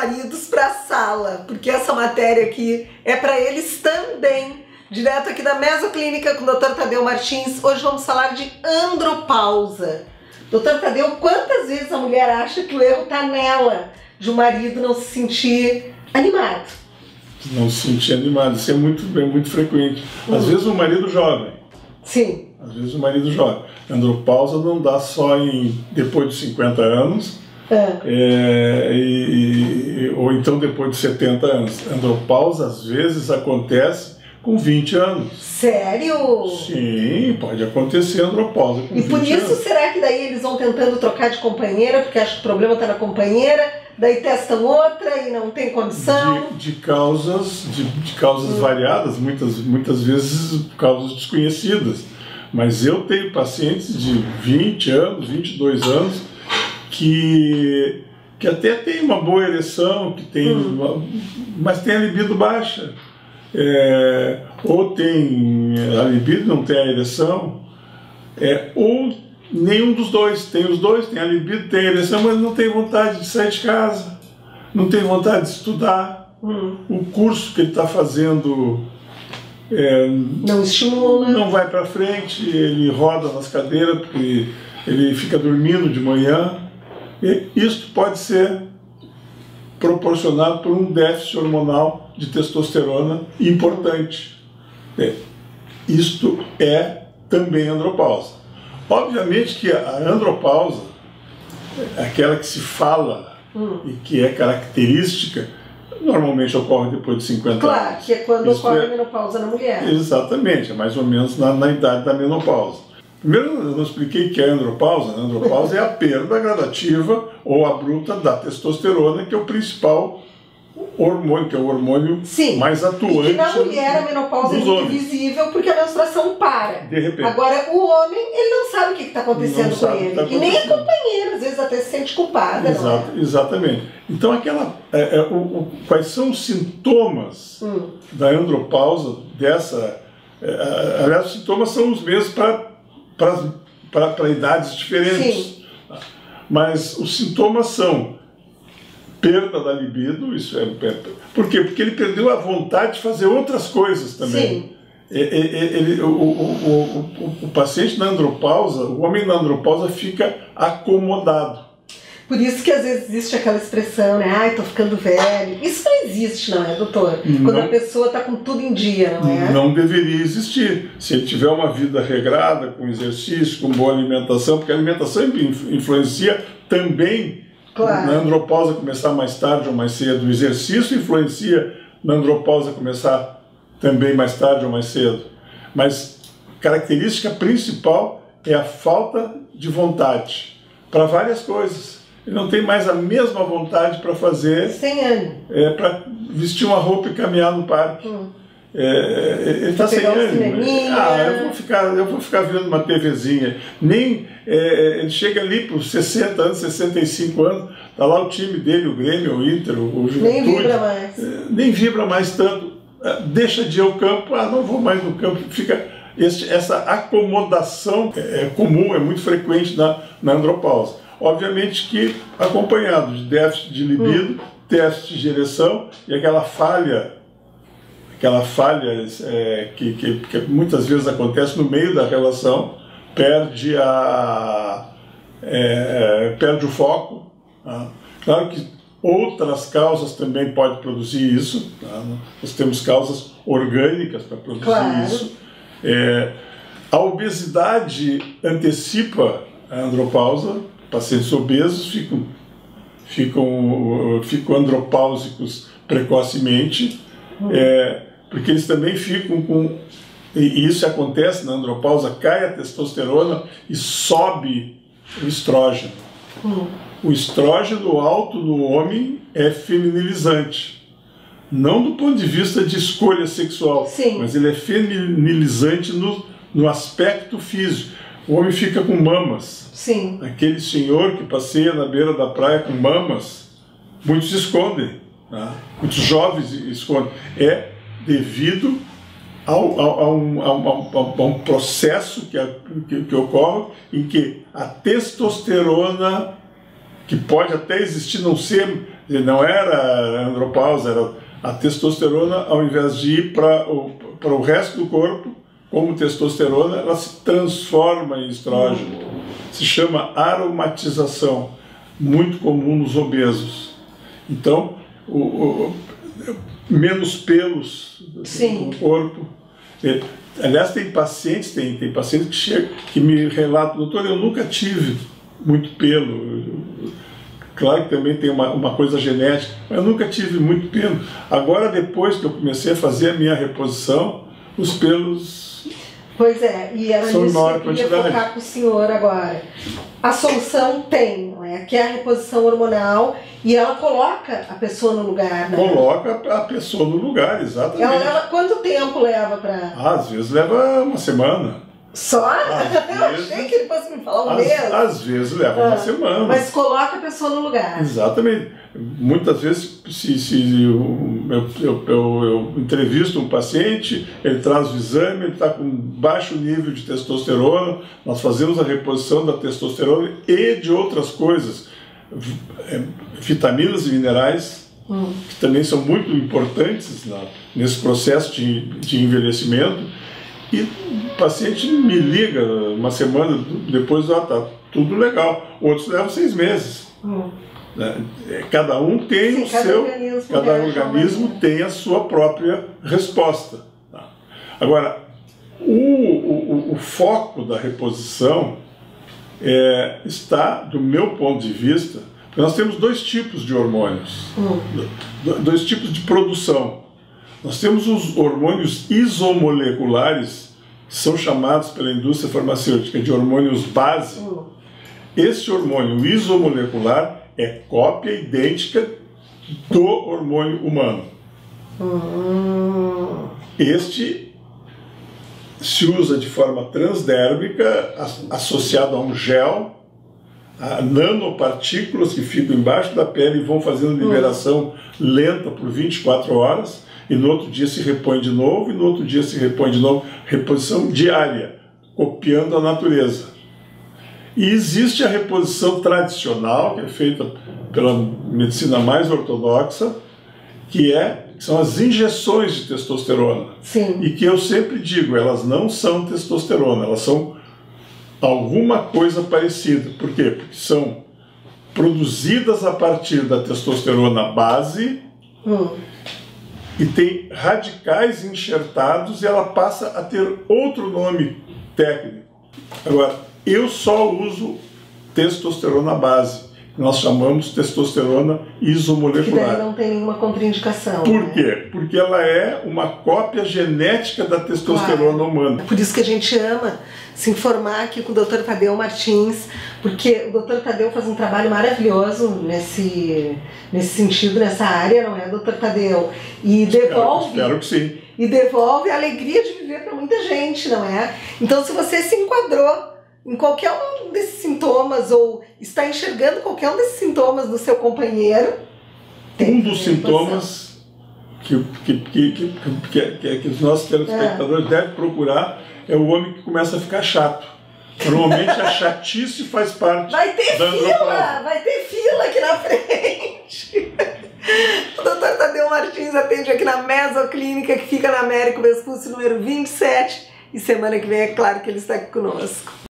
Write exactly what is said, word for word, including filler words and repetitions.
maridos para a sala, porque essa matéria aqui é para eles também. Direto aqui da Mesoclínica com o doutor Tadeu Martins. Hoje vamos falar de andropausa. doutor Tadeu, quantas vezes a mulher acha que o erro está nela, de o marido não se sentir animado? Não se sentir animado, isso é muito, é muito frequente. Às uhum. vezes o marido jovem. Sim. Às vezes o marido jovem. Andropausa não dá só em, depois de cinquenta anos, é. É, e, e, ou então depois de setenta anos. Andropausa às vezes acontece com vinte anos. Sério? Sim, pode acontecer andropausa com E por vinte isso anos. Será que daí eles vão tentando trocar de companheira, porque acham que o problema está na companheira, daí testam outra e não tem condição? De, de causas, de, de causas hum. variadas, muitas, muitas vezes causas desconhecidas. Mas eu tenho pacientes de vinte anos, vinte e dois anos, que, que até tem uma boa ereção, que tem hum. uma, mas tem a libido baixa. É, ou tem a libido, não tem a ereção, é, ou nenhum dos dois, tem os dois, tem a libido, tem a ereção, mas não tem vontade de sair de casa, não tem vontade de estudar. Hum. O curso que ele está fazendo é, não estimula, não vai para frente, ele roda nas cadeiras porque ele fica dormindo de manhã. E isso pode ser proporcionado por um déficit hormonal de testosterona importante. É, isto é também andropausa. Obviamente que a andropausa, aquela que se fala hum. e que é característica, normalmente ocorre depois de cinquenta claro, anos. Claro, que é quando Isso ocorre é, a menopausa na mulher. Exatamente, é mais ou menos na, na idade da menopausa. Primeiro, eu não expliquei o que é andropausa. A andropausa é a perda gradativa ou abrupta da testosterona, que é o principal hormônio, que é o hormônio Sim. mais atuante. E que na mulher a menopausa é muito homens. visível porque a menstruação para. De repente. Agora, o homem, ele não sabe o que está acontecendo com ele. Tá e nem a companheira, às vezes até se sente culpada. Exato, não é? Exatamente. Então, aquela, é, é, o, o, quais são os sintomas hum. da andropausa, dessa... É, aliás, os sintomas são os mesmos para para idades diferentes. Sim. Mas os sintomas são perda da libido, isso é... Por quê? Porque ele perdeu a vontade de fazer outras coisas também. Sim. Ele, o, o, o, o paciente na andropausa, o homem na andropausa fica acomodado. Por isso que às vezes existe aquela expressão, né? Ai, tô ficando velho. Isso não existe, não é, doutor? Quando não, a pessoa tá com tudo em dia, não é? Não deveria existir. Se ele tiver uma vida regrada, com exercício, com boa alimentação, porque a alimentação influencia também claro. na andropausa começar mais tarde ou mais cedo. O exercício influencia na andropausa começar também mais tarde ou mais cedo. Mas a característica principal é a falta de vontade para várias coisas. Ele não tem mais a mesma vontade para fazer... Sem ânimo. É, para vestir uma roupa e caminhar no parque. Hum. É, ele está sem ânimo. Ah, eu vou ficar, eu vou ficar vendo uma TVzinha. Nem, é, ele chega ali para os sessenta anos, sessenta e cinco anos, está lá o time dele, o Grêmio, o Inter, o Juventude. Nem vibra mais. É, nem vibra mais tanto. Deixa de ir ao campo, ah, não vou mais no campo. Fica, este, essa acomodação é, é comum, é muito frequente na, na andropausa. Obviamente que acompanhado de déficit de libido, hum. déficit de ereção e aquela falha, aquela falha é, que, que, que muitas vezes acontece no meio da relação, perde, a, é, perde o foco. Tá? Claro que outras causas também podem produzir isso, tá? Nós temos causas orgânicas para produzir claro. isso. É, a obesidade antecipa a andropausa. Pacientes obesos ficam, ficam, ficam andropáusicos precocemente, hum. é, porque eles também ficam com... E isso acontece na andropausa, cai a testosterona e sobe o estrógeno. Hum. O estrógeno alto no homem é feminilizante. Não do ponto de vista de escolha sexual, Sim. mas ele é feminilizante no, no aspecto físico. O homem fica com mamas. Sim. Aquele senhor que passeia na beira da praia com mamas, muitos escondem, tá? Muitos jovens escondem. É devido ao, ao, a, um, a, um, a um processo que, que, que ocorre em que a testosterona, que pode até existir, não ser Não era a andropausa, era a testosterona, ao invés de ir para o, para o resto do corpo, como testosterona, ela se transforma em estrógeno. Se chama aromatização, muito comum nos obesos. Então, o, o, menos pelos Sim. no corpo. Aliás, tem pacientes, tem, tem pacientes que, chegam, que me relatam, doutor, eu nunca tive muito pelo. Claro que também tem uma, uma coisa genética, mas eu nunca tive muito pelo. Agora, depois que eu comecei a fazer a minha reposição, os pelos... Pois é, e era são nisso que eu quantidade. queria focar com o senhor agora. A solução tem, não é? Que é a reposição hormonal, e ela coloca a pessoa no lugar, né? Coloca a pessoa no lugar, exatamente. Ela leva, quanto tempo leva para... Às vezes leva uma semana. Só? Às Eu vezes, achei que ele fosse me falar um às, mês. às vezes leva ah, uma semana. Mas coloca a pessoa no lugar. Exatamente. Muitas vezes, se, se eu, eu, eu, eu, eu entrevisto um paciente, ele traz o exame, ele está com baixo nível de testosterona, nós fazemos a reposição da testosterona e de outras coisas, vitaminas e minerais, hum. que também são muito importantes na, nesse processo de, de envelhecimento. E o paciente me liga uma semana depois, ah, tá tudo legal. Outros levam seis meses. Hum. Cada um tem Sim, o cada seu, organismo cada organismo tem a sua própria resposta. Tá? Agora, o, o, o foco da reposição é, está, do meu ponto de vista, porque nós temos dois tipos de hormônios, hum. dois tipos de produção. Nós temos os hormônios isomoleculares, que são chamados pela indústria farmacêutica de hormônios base. Hum. Esse hormônio isomolecular é cópia idêntica do hormônio humano. Hum. Este se usa de forma transdérmica, associado a um gel, a nanopartículas que ficam embaixo da pele e vão fazendo liberação hum. lenta por vinte e quatro horas, e no outro dia se repõe de novo, e no outro dia se repõe de novo, reposição diária, copiando a natureza. E existe a reposição tradicional, que é feita pela medicina mais ortodoxa, que, é, que são as injeções de testosterona. Sim. E que eu sempre digo, elas não são testosterona, elas são alguma coisa parecida. Por quê? Porque são produzidas a partir da testosterona base, hum. e tem radicais enxertados, e ela passa a ter outro nome técnico. Agora, eu só uso testosterona base, nós chamamos testosterona isomolecular. Que daí não tem nenhuma contraindicação. Por né? quê? Porque ela é uma cópia genética da testosterona claro. humana. Por isso que a gente ama se informar aqui com o doutor Tadeu Martins, porque o doutor Tadeu faz um trabalho maravilhoso nesse, nesse sentido, nessa área, não é, doutor Tadeu? E devolve... Espero, espero que sim. E devolve a alegria de viver para muita gente, não é? Então, se você se enquadrou em qualquer um desses sintomas, ou está enxergando qualquer um desses sintomas do seu companheiro... Um dos sintomas que, que, que, que, que, que, que os nossos telespectadores é. devem procurar é o homem que começa a ficar chato. Normalmente a chatice faz parte vai ter da fila, vai ter fila aqui na frente. O doutor Tadeu Martins atende aqui na Mesoclínica, que fica na Américo Vespucci, número vinte e sete. E semana que vem é claro que ele está aqui conosco.